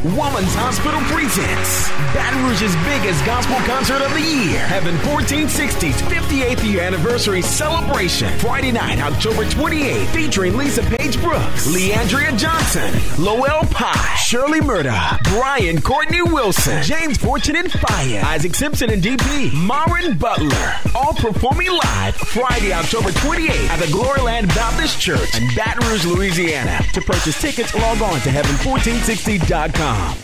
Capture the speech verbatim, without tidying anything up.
Woman's Hospital presents Baton Rouge's biggest gospel concert of the year. Heaven fourteen sixty's fifty-eighth year anniversary celebration. Friday night, October twenty-eighth, featuring Lisa Page Brooks, Leandria Johnson, Lowell Pye, Shirley Murdock, Brian Courtney Wilson, James Fortune and Fiya, Isaac Simpson and D P, Myron Butler. All performing live Friday, October twenty-eighth at the Gloryland Baptist Church in Baton Rouge, Louisiana. To purchase tickets, log on to heaven fourteen sixty dot com.